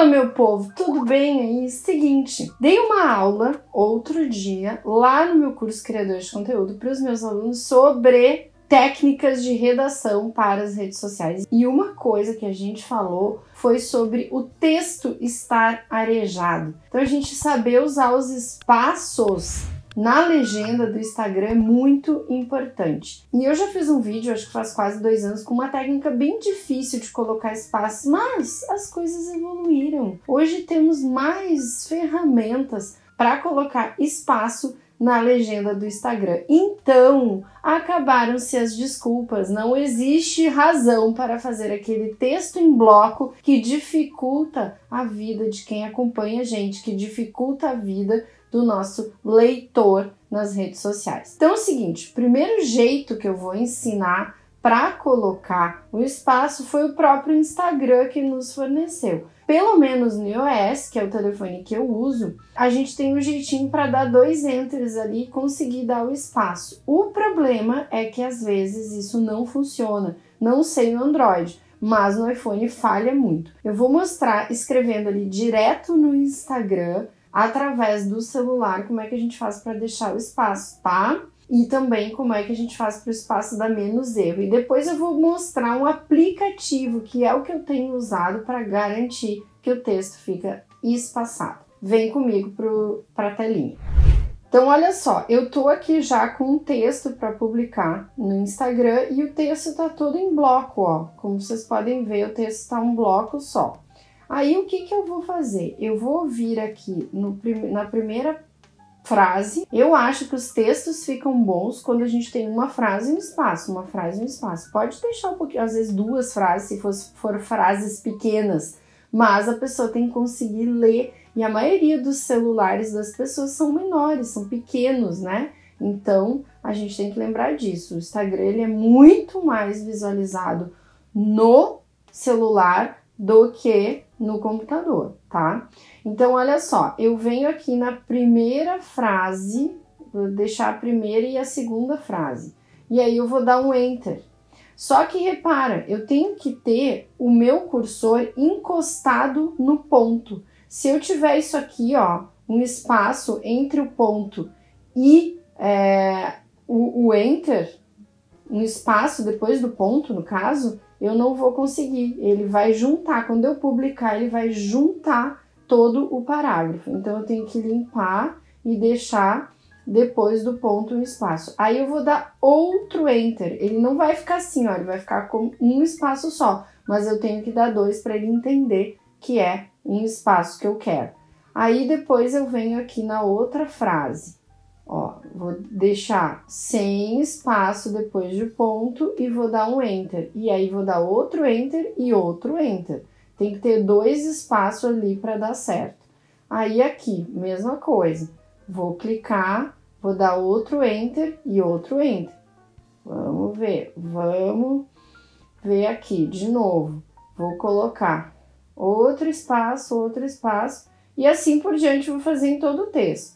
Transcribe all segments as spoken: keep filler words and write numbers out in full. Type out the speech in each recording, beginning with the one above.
Fala, meu povo, tudo bem aí? Seguinte, dei uma aula outro dia lá no meu curso Criador de Conteúdo para os meus alunos sobre técnicas de redação para as redes sociais. E uma coisa que a gente falou foi sobre o texto estar arejado. Então a gente saber usar os espaços na legenda do Instagram é muito importante. E eu já fiz um vídeo, acho que faz quase dois anos, com uma técnica bem difícil de colocar espaços, mas as coisas evoluíram. Hoje temos mais ferramentas para colocar espaço na legenda do Instagram. Então, acabaram-se as desculpas. Não existe razão para fazer aquele texto em bloco que dificulta a vida de quem acompanha a gente, que dificulta a vida do nosso leitor nas redes sociais. Então é o seguinte, o primeiro jeito que eu vou ensinar para colocar o espaço foi o próprio Instagram que nos forneceu. Pelo menos no iOS, que é o telefone que eu uso, a gente tem um jeitinho para dar dois enters ali e conseguir dar o espaço. O problema é que às vezes isso não funciona, não sei no Android, mas no iPhone falha muito. Eu vou mostrar escrevendo ali direto no Instagram, através do celular, como é que a gente faz para deixar o espaço, tá? E também como é que a gente faz para o espaço dar menos erro. E depois eu vou mostrar um aplicativo, que é o que eu tenho usado para garantir que o texto fica espaçado. Vem comigo para a telinha. Então, olha só, eu tô aqui já com um texto para publicar no Instagram e o texto tá todo em bloco, ó. Como vocês podem ver, o texto tá um bloco só. Aí, o que que eu vou fazer? Eu vou vir aqui no, na primeira frase. Eu acho que os textos ficam bons quando a gente tem uma frase e um espaço, uma frase e um espaço. Pode deixar um pouquinho, às vezes duas frases, se for, for frases pequenas, mas a pessoa tem que conseguir ler. E a maioria dos celulares das pessoas são menores, são pequenos, né? Então, a gente tem que lembrar disso. O Instagram, ele é muito mais visualizado no celular do que no computador, tá? Então, olha só, eu venho aqui na primeira frase, vou deixar a primeira e a segunda frase, e aí eu vou dar um Enter. Só que repara, eu tenho que ter o meu cursor encostado no ponto. Se eu tiver isso aqui, ó, um espaço entre o ponto e é, o, o Enter, um espaço depois do ponto, no caso, eu não vou conseguir. Ele vai juntar, quando eu publicar, ele vai juntar todo o parágrafo. Então, eu tenho que limpar e deixar depois do ponto um espaço. Aí, eu vou dar outro Enter. Ele não vai ficar assim, ó, ele vai ficar com um espaço só, mas eu tenho que dar dois para ele entender que é um espaço que eu quero. Aí, depois eu venho aqui na outra frase. Ó, vou deixar sem espaço depois de ponto e vou dar um Enter. E aí, vou dar outro Enter e outro Enter. Tem que ter dois espaços ali para dar certo. Aí, aqui, mesma coisa. Vou clicar, vou dar outro Enter e outro Enter. Vamos ver, vamos ver aqui de novo. Vou colocar outro espaço, outro espaço. E assim por diante, vou fazer em todo o texto.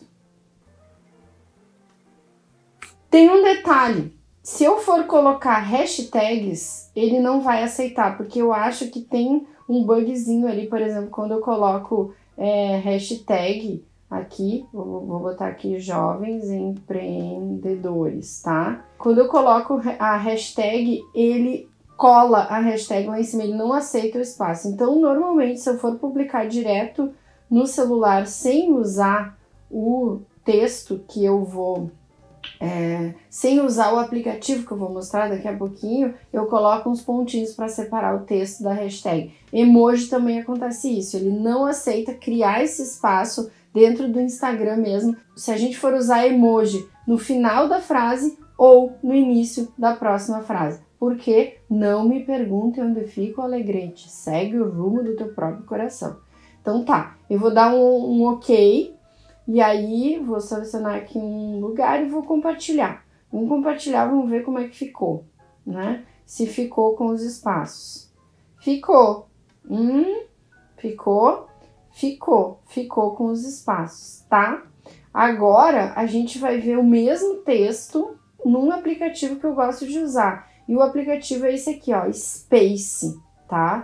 Tem um detalhe, se eu for colocar hashtags, ele não vai aceitar, porque eu acho que tem um bugzinho ali, por exemplo, quando eu coloco é, hashtag aqui, vou, vou botar aqui jovens empreendedores, tá? Quando eu coloco a hashtag, ele cola a hashtag lá em cima, ele não aceita o espaço. Então, normalmente, se eu for publicar direto no celular sem usar o texto que eu vou... É, sem usar o aplicativo que eu vou mostrar daqui a pouquinho, eu coloco uns pontinhos para separar o texto da hashtag. Emoji também acontece isso, ele não aceita criar esse espaço dentro do Instagram mesmo, se a gente for usar emoji no final da frase ou no início da próxima frase. Porque não me perguntem onde fica o alegrete, segue o rumo do teu próprio coração. Então tá, eu vou dar um, um ok. E aí, vou selecionar aqui um lugar e vou compartilhar. Vamos compartilhar, vamos ver como é que ficou, né? Se ficou com os espaços. Ficou. Hum, ficou. Ficou. Ficou com os espaços, tá? Agora, a gente vai ver o mesmo texto num aplicativo que eu gosto de usar. E o aplicativo é esse aqui, ó, Space, tá?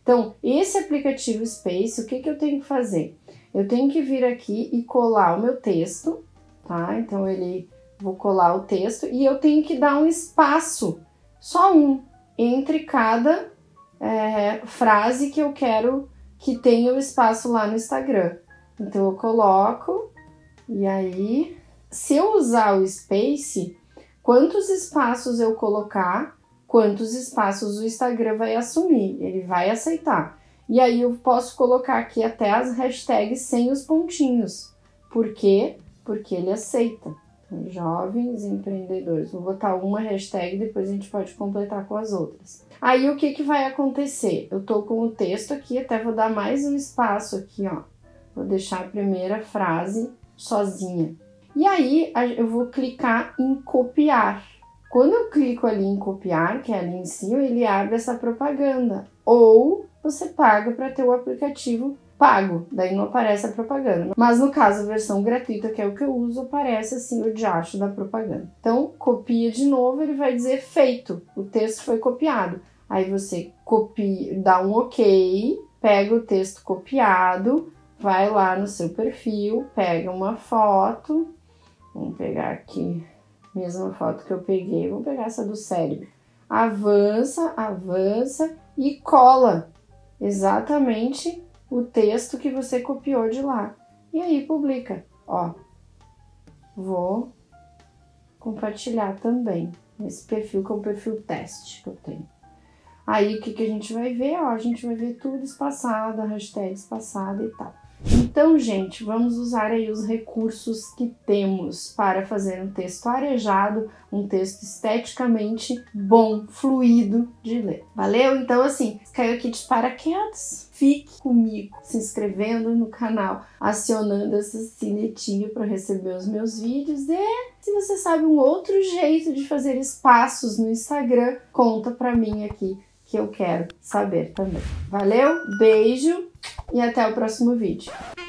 Então, esse aplicativo Space, o que que eu tenho que fazer? Eu tenho que vir aqui e colar o meu texto, tá? Então, ele vou colar o texto e eu tenho que dar um espaço, só um, entre cada é, frase que eu quero que tenha o espaço lá no Instagram. Então, eu coloco e aí, se eu usar o Space, quantos espaços eu colocar, quantos espaços o Instagram vai assumir, ele vai aceitar. E aí eu posso colocar aqui até as hashtags sem os pontinhos. Por quê? Porque ele aceita. Jovens empreendedores. Vou botar uma hashtag, depois a gente pode completar com as outras. Aí o que que vai acontecer? Eu tô com o texto aqui, até vou dar mais um espaço aqui, ó. Vou deixar a primeira frase sozinha. E aí eu vou clicar em copiar. Quando eu clico ali em copiar, que é ali em cima, ele abre essa propaganda. Ou você paga para ter o aplicativo pago, daí não aparece a propaganda. Mas no caso, a versão gratuita, que é o que eu uso, aparece assim o diacho da propaganda. Então, copia de novo, ele vai dizer feito, o texto foi copiado. Aí você copia, dá um ok, pega o texto copiado, vai lá no seu perfil, pega uma foto, vamos pegar aqui, mesma foto que eu peguei, vou pegar essa do cérebro. Avança, avança e cola exatamente o texto que você copiou de lá. E aí publica. Ó, vou compartilhar também nesse perfil, que é o perfil teste que eu tenho. Aí o que, que a gente vai ver? Ó, a gente vai ver tudo espaçado, a hashtag espaçada e tal. Então, gente, vamos usar aí os recursos que temos para fazer um texto arejado, um texto esteticamente bom, fluido de ler. Valeu? Então, assim, caiu aqui de paraquedas. Fique comigo, se inscrevendo no canal, acionando essa sinetinha para receber os meus vídeos. E se você sabe um outro jeito de fazer espaços no Instagram, conta para mim aqui, que eu quero saber também. Valeu? Beijo! E até o próximo vídeo.